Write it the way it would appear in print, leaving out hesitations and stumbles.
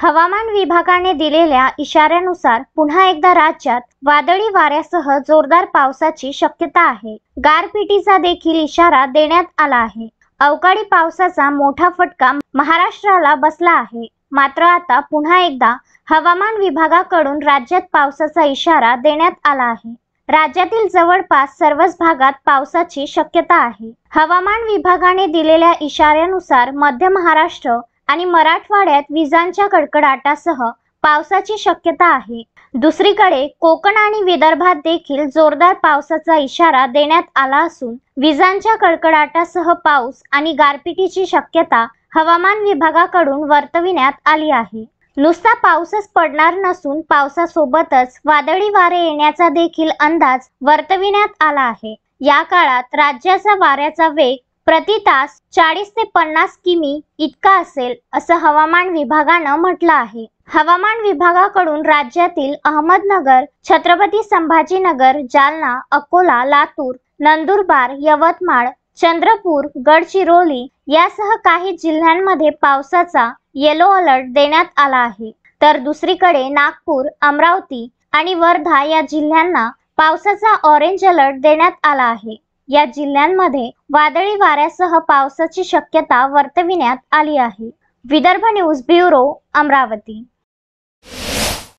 हवामान विभागाने दिलेल्या इशाऱ्यानुसार पुन्हा एकदा राज्यात वादळी वाऱ्यासह जोरदार पावसाची शक्यता आहे। गारपिटीचा देखील इशारा देण्यात आला आहे। अवकाळी पावसाचा मोठा फटका महाराष्ट्राला बसला आहे। मात्र आता पुन्हा एकदा हवामान विभागाकडून राज्यात पावसाचा इशारा देण्यात आला आहे। राज्यातील जवळपास सर्वच भागात पावसाची शक्यता आहे। हवामान विभागाने दिलेल्या इशाऱ्यानुसार मध्य महाराष्ट्र आणि मराठवाड्यात विजांच्या कडकडाटासह पावसाची शक्यता आहे। दुसरीकडे कोकण आणि विदर्भात देखील जोरदार पावसाचा इशारा देण्यात आला असून विजांच्या कडकडाटासह पाऊस आणि गारपिटीची शक्यता हवामान विभागाकडून वर्तविण्यात आली आहे। नुसता पाऊसच पडणार नसून पावसासोबतच वादळी वारे येण्याचा देखील अंदाज वर्तविण्यात आला आहे। या काळात राज्याचा वाऱ्याचा वेग प्रति तास 40 ते 50 किमी इतका असेल असं हवामान विभागानं म्हटलं आहे। हवामान विभागाकडून राज्यातील अहमदनगर, छत्रपती संभाजीनगर, जालना, अकोला, लातूर, नंदुरबार, यवतमाळ, चंद्रपूर, गडचिरोली यासह काही जिल्ह्यांमध्ये पावसाचा येलो अलर्ट देण्यात आला आहे। तर दुसरीकडे नागपूर, अमरावती आणि वर्धा या जिल्ह्यांना पावसाचा ऑरेंज अलर्ट देण्यात आला आहे। या जिल्ह्यांमध्ये वादळी वाऱ्यासह पावसाची शक्यता वर्तविण्यात आली आहे। Vidarbha news bureau, Amravati.